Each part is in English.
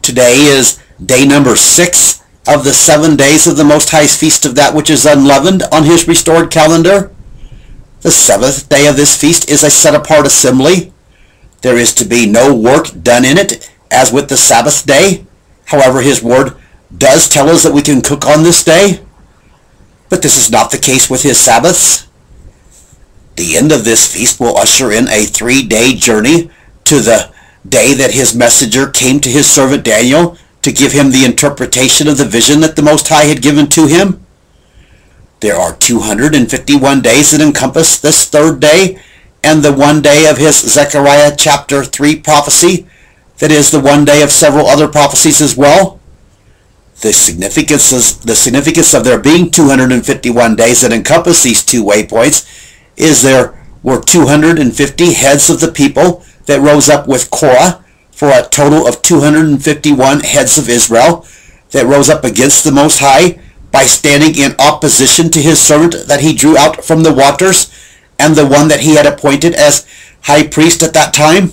Today is day number 6 of the 7 days of the Most High's Feast of that which is unleavened on his restored calendar. The 7th day of this feast is a set-apart assembly. There is to be no work done in it, as with the Sabbath day. However, his word does tell us that we can cook on this day. But this is not the case with his Sabbaths. The end of this feast will usher in a 3-day journey to the day that his messenger came to his servant Daniel to give him the interpretation of the vision that the Most High had given to him. There are 251 days that encompass this 3rd day, and the 1 day of his Zechariah chapter 3 prophecy, that is the 1 day of several other prophecies as well. The significance of there being 251 days that encompass these 2 waypoints is there were 250 heads of the people that rose up with Korah, for a total of 251 heads of Israel that rose up against the Most High by standing in opposition to his servant that he drew out from the waters, and the one that he had appointed as high priest at that time.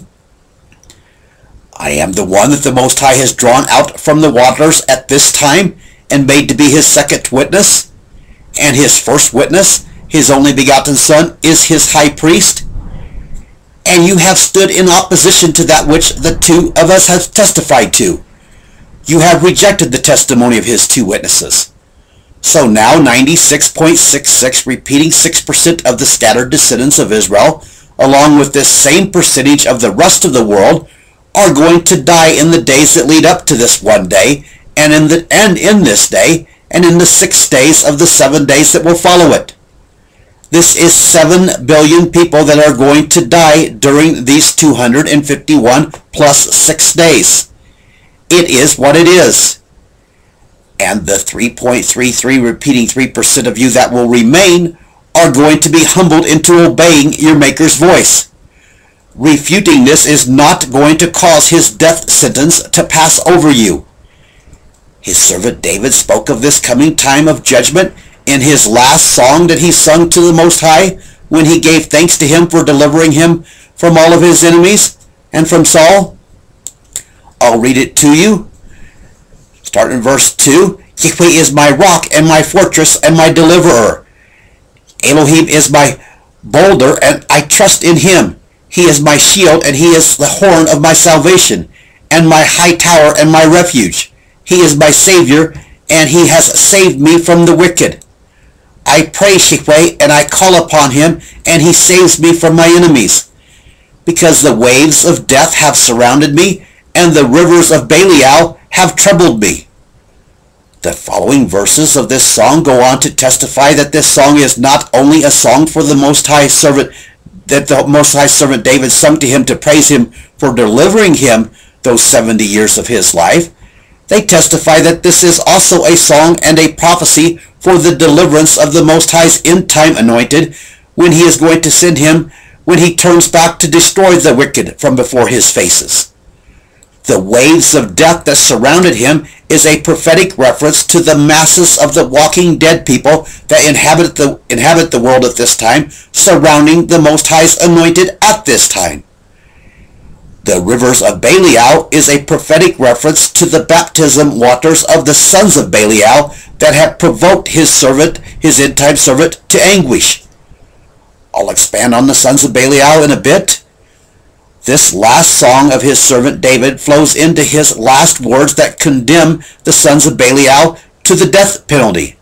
I am the one that the Most High has drawn out from the waters at this time and made to be his second witness, and his first witness, his only begotten Son, is his high priest. And you have stood in opposition to that which the 2 of us have testified to. You have rejected the testimony of his 2 witnesses. So now 96.66, repeating 6% of the scattered descendants of Israel, along with this same percentage of the rest of the world, are going to die in the days that lead up to this 1 day, and in this day, and in the 6 days of the 7 days that will follow it. This is 7 billion people that are going to die during these 251 plus 6 days. It is what it is. And the 3.33 repeating 3% of you that will remain are going to be humbled into obeying your Maker's voice. Refuting this is not going to cause his death sentence to pass over you. His servant David spoke of this coming time of judgment in his last song that he sung to the Most High when he gave thanks to him for delivering him from all of his enemies and from Saul. I'll read it to you. Start in verse 2. Yahweh is my rock and my fortress and my deliverer. Elohim is my boulder, and I trust in him. He is my shield, and he is the horn of my salvation, and my high tower and my refuge. He is my Savior, and he has saved me from the wicked. I praise Yahweh, and I call upon him, and he saves me from my enemies. Because the waves of death have surrounded me, and the rivers of Belial have troubled me. The following verses of this song go on to testify that this song is not only a song for the Most High servant, that the Most High servant David sung to him to praise him for delivering him those 70 years of his life. They testify that this is also a song and a prophecy for the deliverance of the Most High's end-time anointed, when he is going to send him when he turns back to destroy the wicked from before his faces. The waves of death that surrounded him is a prophetic reference to the masses of the walking dead people that inhabit the world at this time, surrounding the Most High's anointed at this time. The rivers of Belial is a prophetic reference to the baptism waters of the sons of Belial that have provoked his servant, his end-time servant, to anguish. I'll expand on the sons of Belial in a bit. This last song of his servant David flows into his last words that condemn the sons of Belial to the death penalty.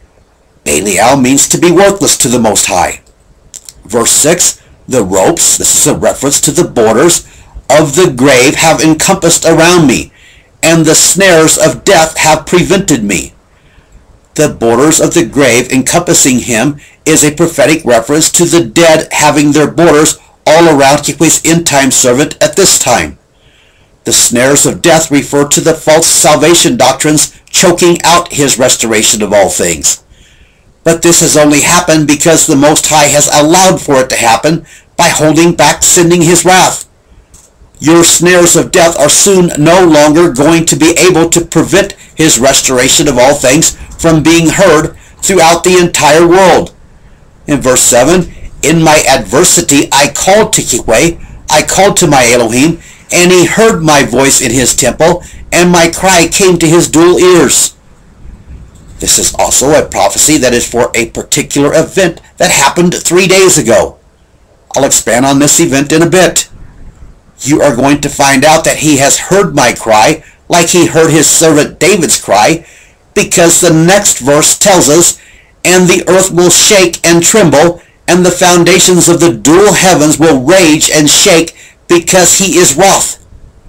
Belial means to be worthless to the Most High. Verse 6, the ropes, this is a reference to the borders of the grave, have encompassed around me, and the snares of death have prevented me. The borders of the grave encompassing him is a prophetic reference to the dead having their borders all around Yahweh's end-time servant at this time. The snares of death refer to the false salvation doctrines choking out his restoration of all things. But this has only happened because the Most High has allowed for it to happen by holding back sending his wrath. Your snares of death are soon no longer going to be able to prevent his restoration of all things from being heard throughout the entire world. In verse 7, in my adversity I called to Yahweh, I called to my Elohim, and he heard my voice in his temple, and my cry came to his dual ears. This is also a prophecy that is for a particular event that happened 3 days ago. I'll expand on this event in a bit. You are going to find out that he has heard my cry like he heard his servant David's cry, because the next verse tells us, and the earth will shake and tremble, and the foundations of the dual heavens will rage and shake, because he is wroth.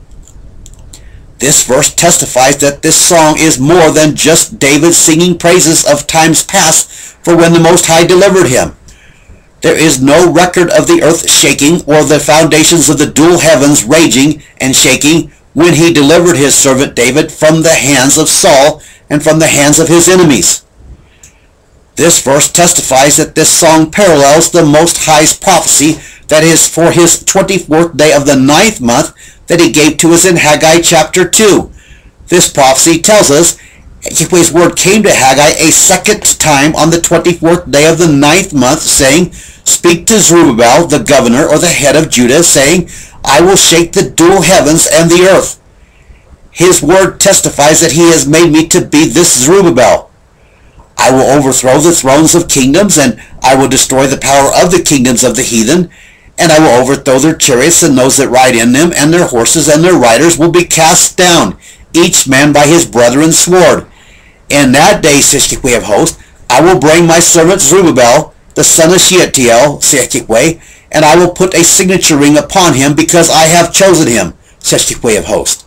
This verse testifies that this song is more than just David singing praises of times past for when the Most High delivered him. There is no record of the earth shaking or the foundations of the dual heavens raging and shaking when he delivered his servant David from the hands of Saul and from the hands of his enemies. This verse testifies that this song parallels the Most High's prophecy that is for his 24th day of the 9th month that he gave to us in Haggai chapter 2. This prophecy tells us Yahweh's word came to Haggai a second time on the 24th day of the 9th month, saying, "Speak to Zerubbabel, the governor or the head of Judah, saying, I will shake the dual heavens and the earth." His word testifies that he has made me to be this Zerubbabel. I will overthrow the thrones of kingdoms, and I will destroy the power of the kingdoms of the heathen, and I will overthrow their chariots and those that ride in them, and their horses and their riders will be cast down, each man by his brethren's sword. In that day, says Yahweh of hosts, I will bring my servant Zerubbabel, the son of Shealtiel, saith Yahweh, and I will put a signature ring upon him, because I have chosen him, says Yahweh of hosts.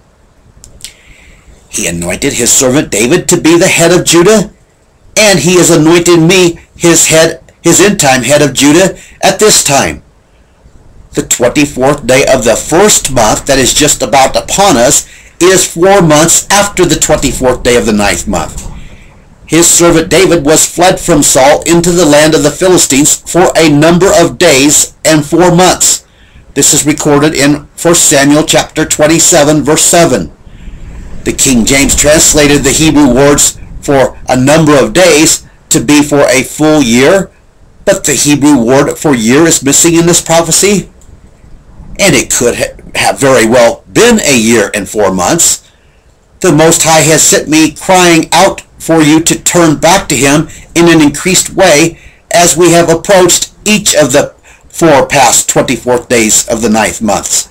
He anointed his servant David to be the head of Judah, and he has anointed me, his end-time head of Judah, at this time. The 24th day of the first month that is just about upon us is 4 months after the 24th day of the 9th month. His servant David was fled from Saul into the land of the Philistines for a number of days and 4 months. This is recorded in 1 Samuel chapter 27 verse 7. The King James translated the Hebrew words for a number of days to be for a full year, but the Hebrew word for year is missing in this prophecy, and it could have very well been a year and 4 months. The Most High has sent me crying out for you to turn back to him in an increased way as we have approached each of the 4 past 24th days of the 9th months.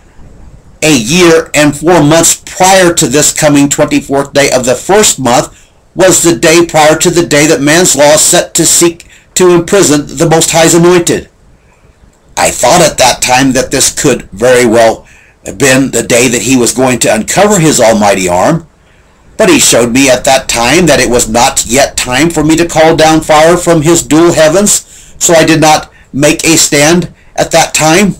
A year and 4 months prior to this coming 24th day of the first month was the day prior to the day that man's law set to seek to imprison the Most High's anointed. I thought at that time that this could very well have been the day that he was going to uncover his almighty arm, but he showed me at that time that it was not yet time for me to call down fire from his dual heavens, so I did not make a stand at that time.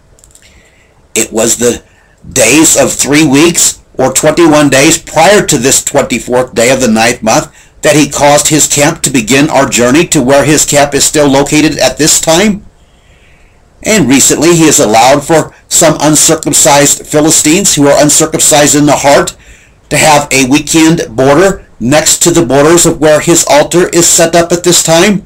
It was the days of 3 weeks or 21 days prior to this 24th day of the 9th month that he caused his camp to begin our journey to where his camp is still located at this time. And recently he has allowed for some uncircumcised Philistines who are uncircumcised in the heart to have a weekend border next to the borders of where his altar is set up at this time.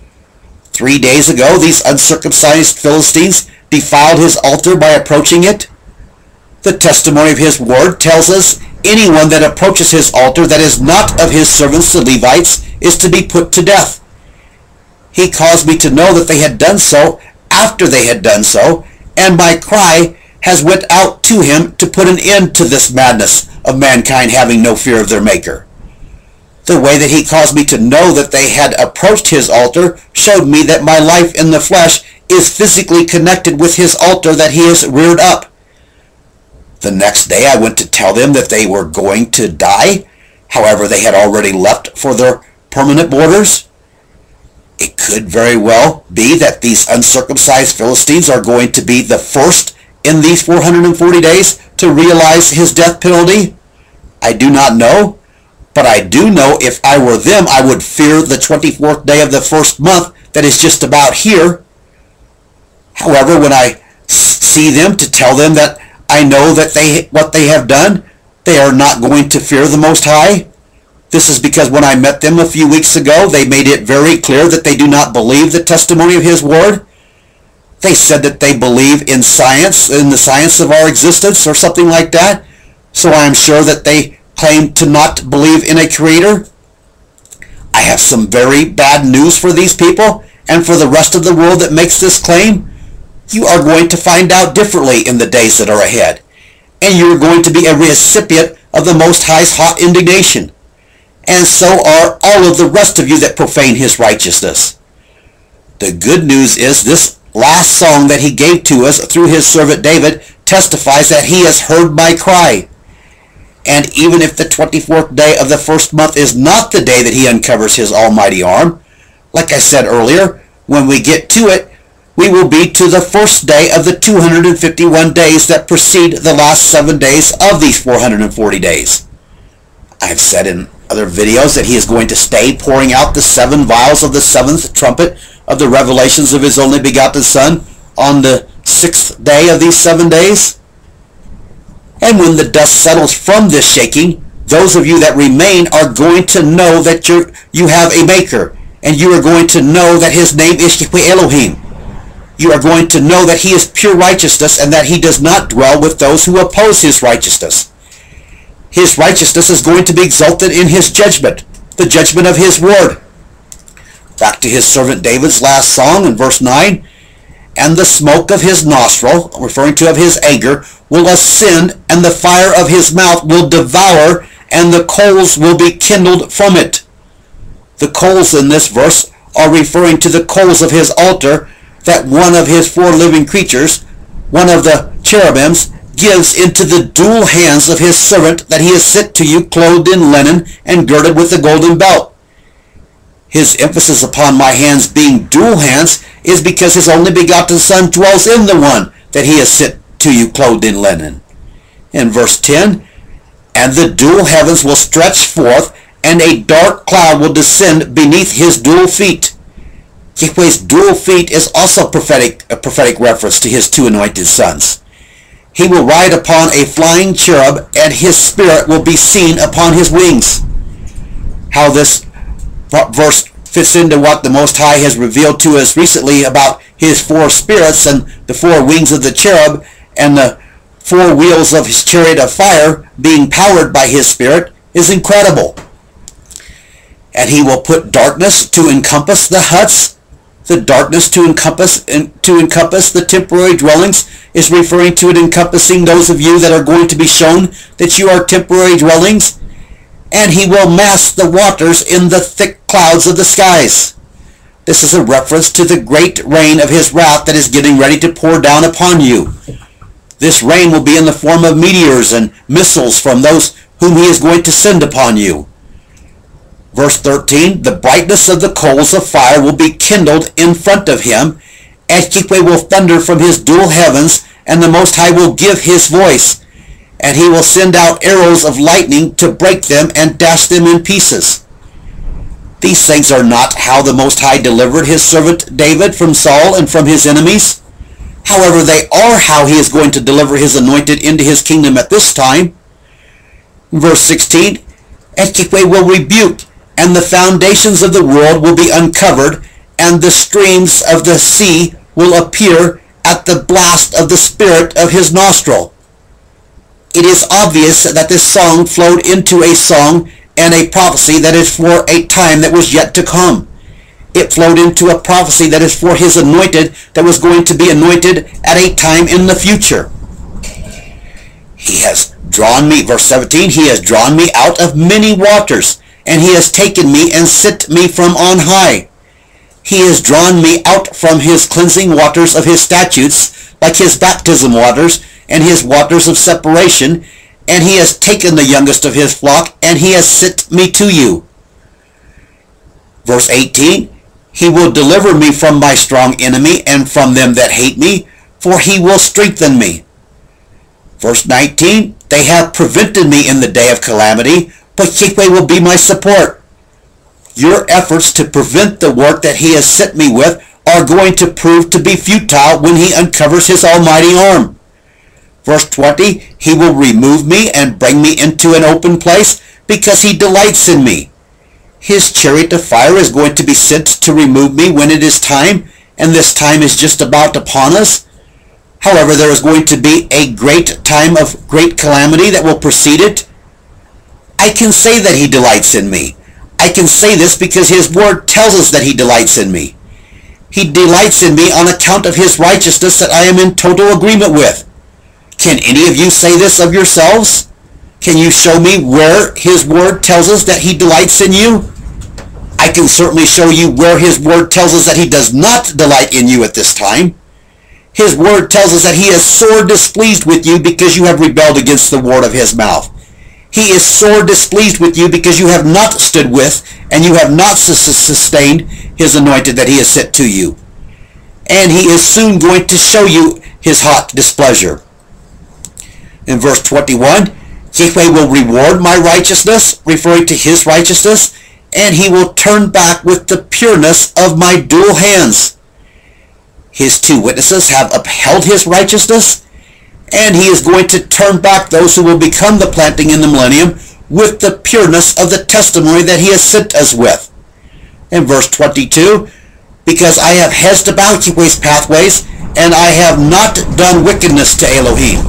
3 days ago, these uncircumcised Philistines defiled his altar by approaching it. The testimony of his word tells us anyone that approaches his altar that is not of his servants the Levites is to be put to death. He caused me to know that they had done so after they had done so, and my cry has went out to him to put an end to this madness of mankind having no fear of their Maker. The way that he caused me to know that they had approached his altar showed me that my life in the flesh is physically connected with his altar that he has reared up. The next day I went to tell them that they were going to die. However, they had already left for their permanent borders. It could very well be that these uncircumcised Philistines are going to be the first in these 440 days to realize his death penalty. I do not know, but I do know if I were them, I would fear the 24th day of the first month that is just about here. However, when I see them to tell them that I know that what they have done, they are not going to fear the Most High. This is because when I met them a few weeks ago, they made it very clear that they do not believe the testimony of his word. They said that they believe in science, in the science of our existence or something like that. so I am sure that they claim to not believe in a creator. I have some very bad news for these people and for the rest of the world that makes this claim. You are going to find out differently in the days that are ahead, and you are going to be a recipient of the Most High's hot indignation, and so are all of the rest of you that profane his righteousness. The good news is this last song that he gave to us through his servant David testifies that he has heard my cry. And even if the 24th day of the first month is not the day that he uncovers his almighty arm, like I said earlier, when we get to it, we will be to the first day of the 251 days that precede the last 7 days of these 440 days. I have said in other videos that he is going to stay pouring out the 7 vials of the 7th trumpet of the revelations of his only begotten Son on the 6th day of these 7 days. And when the dust settles from this shaking, those of you that remain are going to know that you have a Maker, and you are going to know that his name is Yahweh Elohim. You are going to know that he is pure righteousness and that he does not dwell with those who oppose his righteousness. His righteousness is going to be exalted in his judgment, the judgment of his word. Back to his servant David's last song in verse 9. And the smoke of his nostril, referring to of his anger, will ascend, and the fire of his mouth will devour, and the coals will be kindled from it. The coals in this verse are referring to the coals of his altar that one of his 4 living creatures, one of the cherubims, gives into the dual hands of his servant that he has sent to you clothed in linen and girded with a golden belt. His emphasis upon my hands being dual hands is because his only begotten Son dwells in the one that he has sent to you clothed in linen. In verse 10, and the dual heavens will stretch forth, and a dark cloud will descend beneath his dual feet. Yahweh's dual feet is also a prophetic reference to his 2 anointed sons. He will ride upon a flying cherub, and his spirit will be seen upon his wings. How this verse fits into what the Most High has revealed to us recently about his 4 spirits and the 4 wings of the cherub and the 4 wheels of his chariot of fire being powered by his spirit is incredible. And he will put darkness to encompass the huts. The darkness to encompass the temporary dwellings is referring to it encompassing those of you that are going to be shown that you are temporary dwellings. And he will mask the waters in the thick clouds of the skies. This is a reference to the great rain of his wrath that is getting ready to pour down upon you. This rain will be in the form of meteors and missiles from those whom he is going to send upon you. Verse 13, the brightness of the coals of fire will be kindled in front of him, and Yahweh will thunder from his dual heavens, and the Most High will give his voice, and he will send out arrows of lightning to break them and dash them in pieces. These things are not how the Most High delivered his servant David from Saul and from his enemies. However, they are how he is going to deliver his anointed into his kingdom at this time. Verse 16, and Yahweh will rebuke, and the foundations of the world will be uncovered, and the streams of the sea will appear at the blast of the spirit of his nostril. It is obvious that this song flowed into a song and a prophecy that is for a time that was yet to come. It flowed into a prophecy that is for his anointed that was going to be anointed at a time in the future. He has drawn me, verse 17, he has drawn me out of many waters, and he has taken me and set me from on high. He has drawn me out from his cleansing waters of his statutes, like his baptism waters and his waters of separation, and he has taken the youngest of his flock, and he has sent me to you. Verse 18, he will deliver me from my strong enemy and from them that hate me, for he will strengthen me. Verse 19, they have prevented me in the day of calamity, but Yahweh will be my support. Your efforts to prevent the work that he has sent me with are going to prove to be futile when he uncovers his almighty arm. Verse 20, he will remove me and bring me into an open place because he delights in me. His chariot of fire is going to be sent to remove me when it is time, and this time is just about upon us. However, there is going to be a great time of great calamity that will precede it. I can say that he delights in me. I can say this because his word tells us that he delights in me. He delights in me on account of his righteousness that I am in total agreement with. Can any of you say this of yourselves? Can you show me where his word tells us that he delights in you? I can certainly show you where his word tells us that he does not delight in you at this time. His word tells us that he is sore displeased with you because you have rebelled against the word of his mouth. He is sore displeased with you because you have not stood with and you have not sustained his anointed that he has sent to you. And he is soon going to show you his hot displeasure. In verse 21, Yahweh will reward my righteousness, referring to his righteousness, and he will turn back with the pureness of my dual hands. His two witnesses have upheld his righteousness, and he is going to turn back those who will become the planting in the millennium with the pureness of the testimony that he has sent us with. In verse 22, because I have hedged about Yahweh's pathways, and I have not done wickedness to Elohim.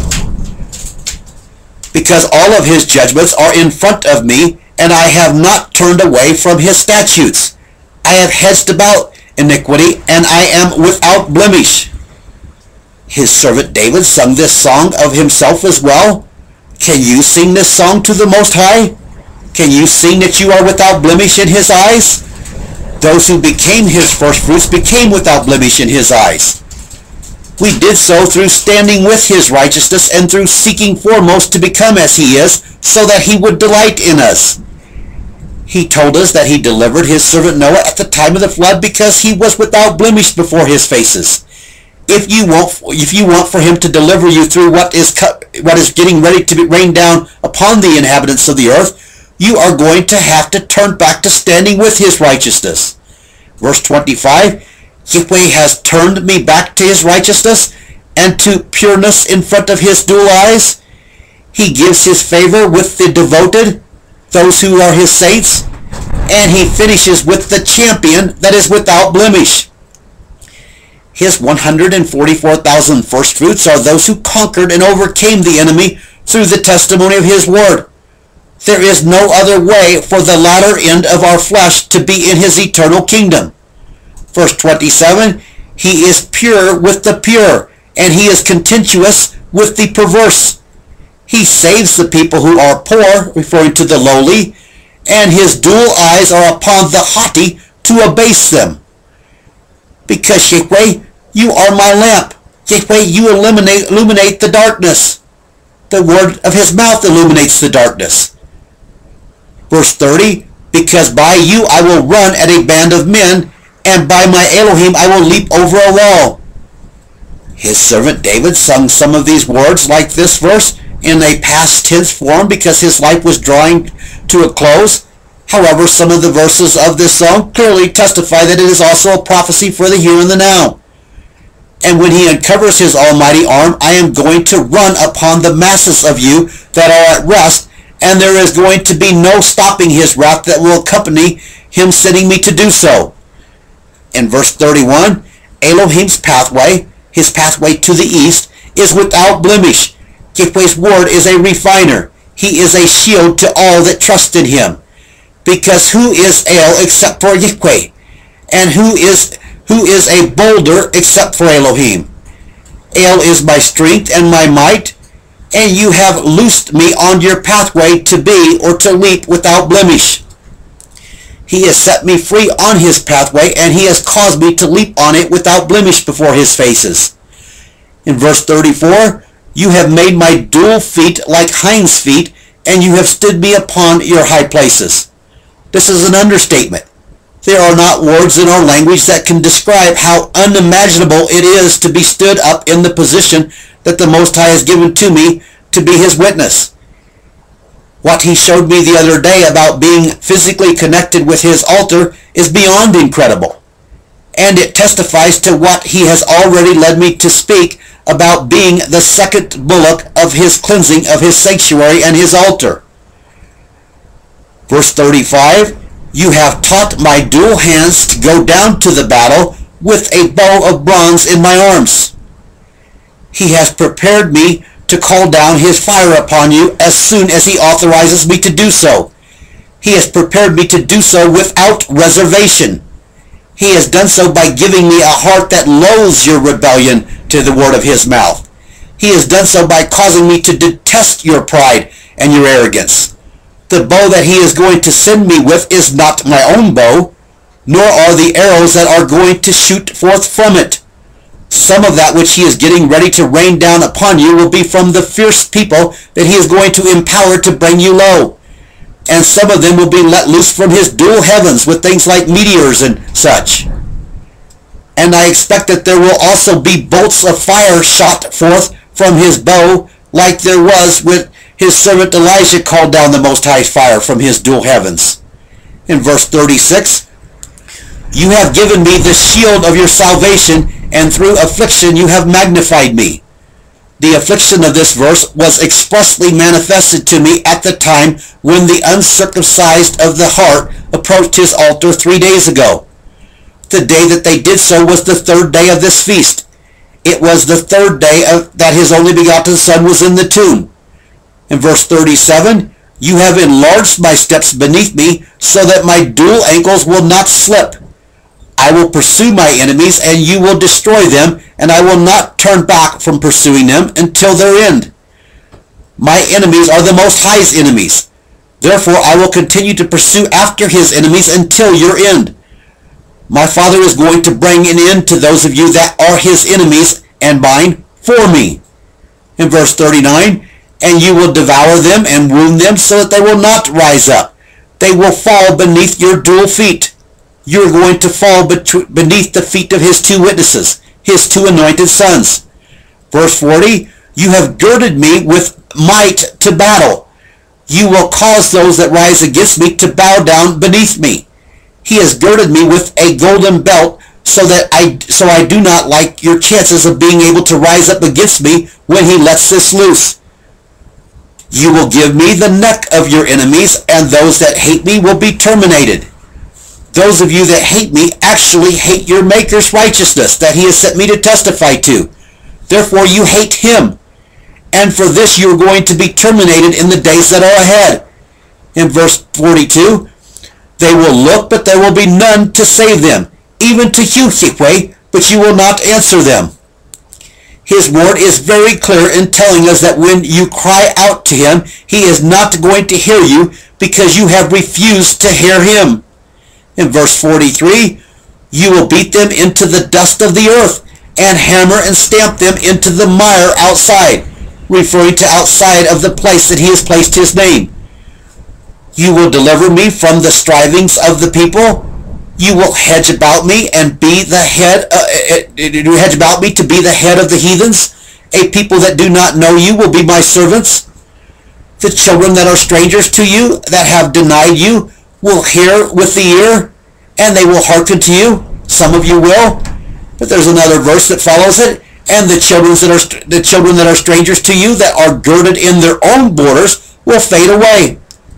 Because all of his judgments are in front of me, and I have not turned away from his statutes. I have hedged about iniquity, and I am without blemish. His servant David sung this song of himself as well. Can you sing this song to the Most High? Can you sing that you are without blemish in his eyes? Those who became his firstfruits became without blemish in his eyes. We did so through standing with his righteousness and through seeking foremost to become as he is, so that he would delight in us. He told us that he delivered his servant Noah at the time of the flood because he was without blemish before his faces. If you want for him to deliver you through what is getting ready to be rained down upon the inhabitants of the earth, you are going to have to turn back to standing with his righteousness. Verse 25, Yahweh has turned me back to his righteousness and to pureness in front of his dual eyes. He gives his favor with the devoted, those who are his saints, and he finishes with the champion that is without blemish. His 144,000 firstfruits are those who conquered and overcame the enemy through the testimony of his word. There is no other way for the latter end of our flesh to be in his eternal kingdom. Verse 27, he is pure with the pure, and he is contentious with the perverse. He saves the people who are poor, referring to the lowly, and his dual eyes are upon the haughty to abase them. Because Yahweh, you are my lamp. Yahweh, you illuminate the darkness. The word of his mouth illuminates the darkness. Verse 30, because by you I will run at a band of men, and by my Elohim I will leap over a wall. His servant David sung some of these words like this verse in a past tense form because his life was drawing to a close. However, some of the verses of this song clearly testify that it is also a prophecy for the here and the now. And when he uncovers his almighty arm, I am going to run upon the masses of you that are at rest, and there is going to be no stopping his wrath that will accompany him sending me to do so. In verse 31, Elohim's pathway, his pathway to the east, is without blemish. Yahweh's word is a refiner. He is a shield to all that trust in him. Because who is El except for Yahweh? And who is a boulder except for Elohim? El is my strength and my might, and you have loosed me on your pathway to be or to leap without blemish. He has set me free on his pathway, and he has caused me to leap on it without blemish before his faces. In verse 34, you have made my dual feet like hinds' feet, and you have stood me upon your high places. This is an understatement. There are not words in our language that can describe how unimaginable it is to be stood up in the position that the Most High has given to me to be his witness. What he showed me the other day about being physically connected with his altar is beyond incredible. And it testifies to what he has already led me to speak about being the second bullock of his cleansing of his sanctuary and his altar. Verse 35, you have taught my dual hands to go down to the battle with a bow of bronze in my arms. He has prepared me to call down his fire upon you as soon as he authorizes me to do so. He has prepared me to do so without reservation. He has done so by giving me a heart that loathes your rebellion to the word of his mouth. He has done so by causing me to detest your pride and your arrogance. The bow that he is going to send me with is not my own bow, nor are the arrows that are going to shoot forth from it. Some of that which he is getting ready to rain down upon you will be from the fierce people that he is going to empower to bring you low. And some of them will be let loose from his dual heavens with things like meteors and such. And I expect that there will also be bolts of fire shot forth from his bow, like there was with his servant Elijah called down the Most High's fire from his dual heavens. In verse 36, you have given me the shield of your salvation, and through affliction you have magnified me. The affliction of this verse was expressly manifested to me at the time when the uncircumcised of the heart approached his altar 3 days ago. The day that they did so was the third day of this feast. It was the third day that his only begotten Son was in the tomb. In verse 37, you have enlarged my steps beneath me so that my dual ankles will not slip. I will pursue my enemies, and you will destroy them, and I will not turn back from pursuing them until their end. My enemies are the Most High's enemies. Therefore I will continue to pursue after his enemies until your end. My Father is going to bring an end to those of you that are his enemies and mine for me. In verse 39, and you will devour them and wound them so that they will not rise up. They will fall beneath your dual feet. You are going to fall beneath the feet of his two witnesses, his two anointed sons. Verse 40, you have girded me with might to battle. You will cause those that rise against me to bow down beneath me. He has girded me with a golden belt so I do not like your chances of being able to rise up against me when he lets this loose. You will give me the neck of your enemies, and those that hate me will be terminated. Those of you that hate me actually hate your Maker's righteousness that he has sent me to testify to. Therefore you hate him. And for this you are going to be terminated in the days that are ahead. In verse 42, they will look, but there will be none to save them, even to you, Yahweh, but you will not answer them. His word is very clear in telling us that when you cry out to him, he is not going to hear you because you have refused to hear him. In verse 43, you will beat them into the dust of the earth and hammer and stamp them into the mire outside, referring to outside of the place that he has placed his name. You will deliver me from the strivings of the people. You will hedge about me and be the head, hedge about me to be the head of the heathens. A people that do not know you will be my servants. The children that are strangers to you, that have denied you, will hear with the ear, and they will hearken to you. Some of you will. But there's another verse that follows it. And the children that are strangers to you, that are girded in their own borders, will fade away.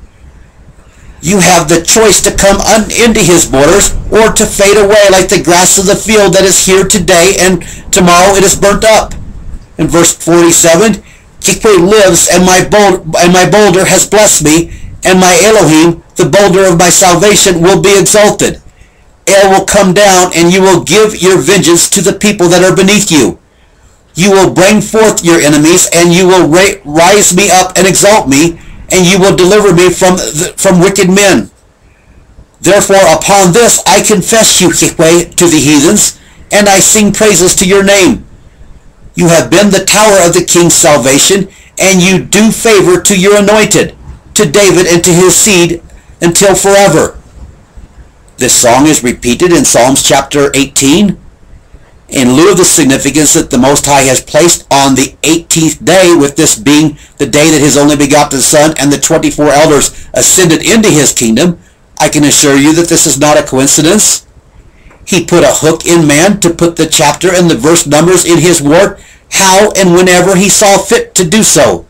You have the choice to come into his borders, or to fade away like the grass of the field that is here today, and tomorrow it is burnt up. In verse 47, Yahweh lives, and my boulder has blessed me, and my Elohim, the boulder of my salvation, will be exalted. El will come down, and you will give your vengeance to the people that are beneath you. You will bring forth your enemies, and you will rise me up and exalt me, and you will deliver me from wicked men. Therefore upon this I confess you, Yahweh, to the heathens, and I sing praises to your name. You have been the tower of the king's salvation, and you do favor to your anointed, to David and to his seed until forever. This song is repeated in Psalms chapter 18. In lieu of the significance that the Most High has placed on the 18th day, with this being the day that his only begotten Son and the 24 elders ascended into his kingdom, I can assure you that this is not a coincidence. He put a hook in man to put the chapter and the verse numbers in his word, how and whenever he saw fit to do so.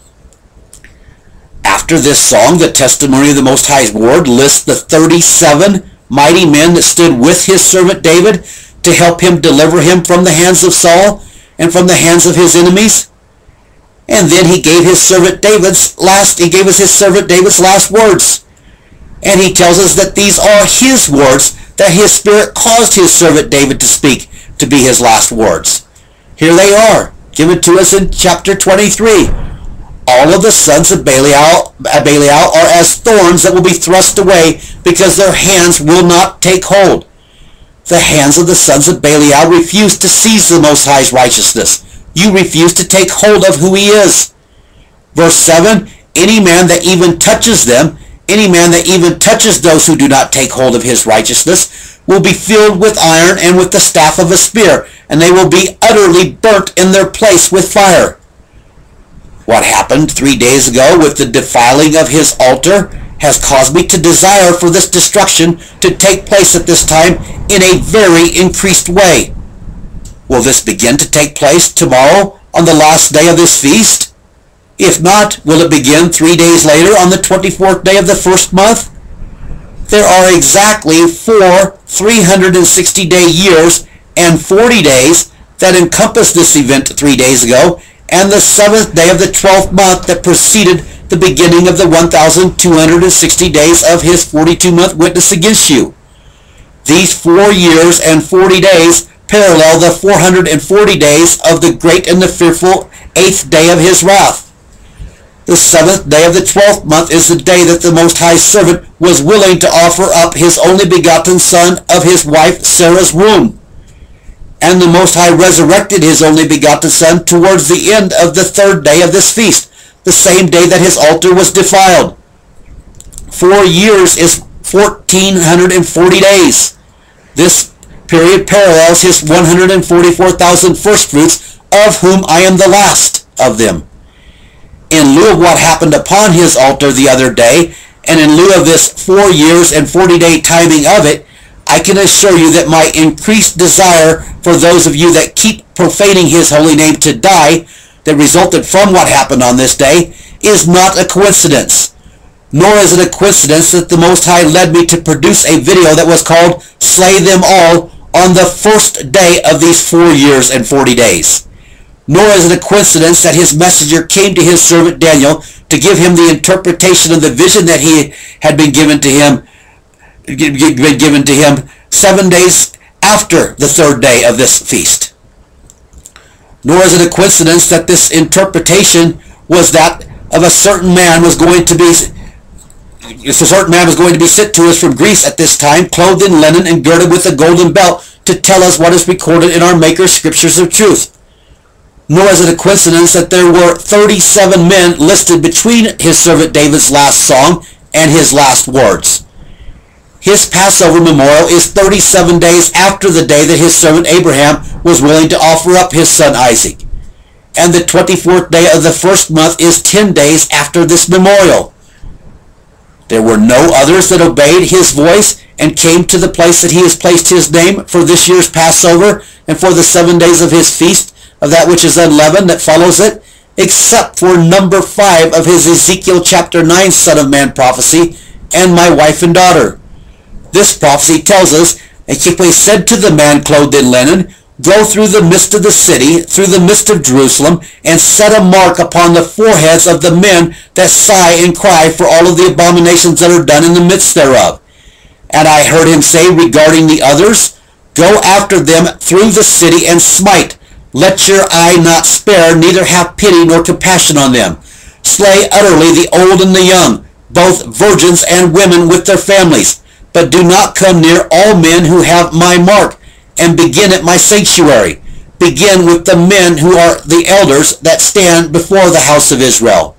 After this song, the testimony of the Most High's word lists the 37 mighty men that stood with his servant David to help him deliver him from the hands of Saul, and from the hands of his enemies? And then he gave us his servant David's last words. And he tells us that these are his words that his Spirit caused his servant David to speak to be his last words. Here they are, given to us in chapter 23. All of the sons of Belial are as thorns that will be thrust away because their hands will not take hold. The hands of the sons of Belial refuse to seize the Most High's righteousness. You refuse to take hold of who he is. Verse 7, any man that even touches them, any man that even touches those who do not take hold of his righteousness, will be filled with iron and with the staff of a spear, and they will be utterly burnt in their place with fire. What happened 3 days ago with the defiling of his altar has caused me to desire for this destruction to take place at this time in a very increased way. Will this begin to take place tomorrow on the last day of this feast? If not, will it begin 3 days later on the 24th day of the first month? There are exactly 4 360-day years and 40 days that encompass this event 3 days ago, and the 7th day of the 12th month that preceded the beginning of the 1,260 days of his 42-month witness against you. These 4 years and 40 days parallel the 440 days of the great and the fearful 8th day of his wrath. The 7th day of the 12th month is the day that the Most High's servant was willing to offer up his only begotten son of his wife Sarah's womb. And the Most High resurrected his only begotten son towards the end of the 3rd day of this feast, the same day that his altar was defiled. 4 years is 1,440 days. This period parallels his 144,000 firstfruits, of whom I am the last of them. In lieu of what happened upon his altar the other day, and in lieu of this 4 years and 40-day timing of it, I can assure you that my increased desire for those of you that keep profaning his holy name to die, that resulted from what happened on this day, is not a coincidence. Nor is it a coincidence that the Most High led me to produce a video that was called Slay Them All on the first day of these 4 years and 40 days. Nor is it a coincidence that his messenger came to his servant Daniel to give him the interpretation of the vision that he had been given to him 7 days after the 3rd day of this feast. Nor is it a coincidence that this interpretation was that of a certain man was going to be sent to us from Greece at this time, clothed in linen and girded with a golden belt, to tell us what is recorded in our Maker's scriptures of truth. Nor is it a coincidence that there were 37 men listed between his servant David's last song and his last words. His Passover memorial is 37 days after the day that his servant Abraham was willing to offer up his son Isaac. And the 24th day of the first month is 10 days after this memorial. There were no others that obeyed his voice and came to the place that he has placed his name for this year's Passover and for the 7 days of his feast of that which is unleavened that follows it, except for number 5 of his Ezekiel chapter 9 Son of Man prophecy, and my wife and daughter. This prophecy tells us, and Yahweh said to the man clothed in linen, go through the midst of the city, through the midst of Jerusalem, and set a mark upon the foreheads of the men that sigh and cry for all of the abominations that are done in the midst thereof. And I heard him say regarding the others, go after them through the city and smite. Let your eye not spare, neither have pity nor compassion on them. Slay utterly the old and the young, both virgins and women with their families. But do not come near all men who have my mark, and begin at my sanctuary. Begin with the men who are the elders that stand before the house of Israel.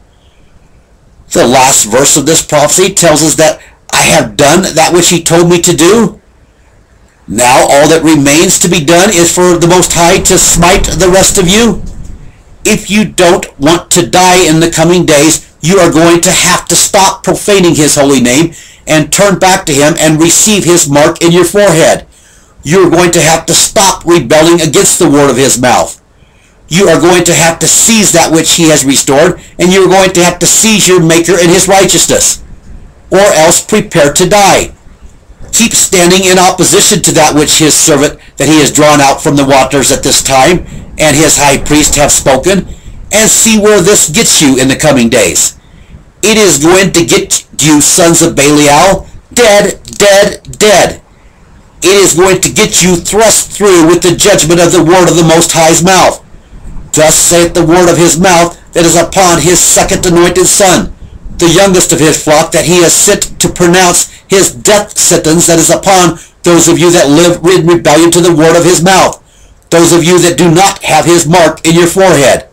The last verse of this prophecy tells us that I have done that which he told me to do. Now all that remains to be done is for the Most High to smite the rest of you. If you don't want to die in the coming days, you are going to have to stop profaning his holy name and turn back to him and receive his mark in your forehead. You are going to have to stop rebelling against the word of his mouth. You are going to have to seize that which he has restored, and you are going to have to seize your Maker and his righteousness, or else prepare to die. Keep standing in opposition to that which his servant that he has drawn out from the waters at this time, and his high priest have spoken, and see where this gets you in the coming days. It is going to get you, sons of Belial, dead, dead, dead. It is going to get you thrust through with the judgment of the word of the Most High's mouth. Thus saith the word of his mouth that is upon his second anointed son, the youngest of his flock, that he has sent to pronounce his death sentence that is upon those of you that live in rebellion to the word of his mouth, those of you that do not have his mark in your forehead.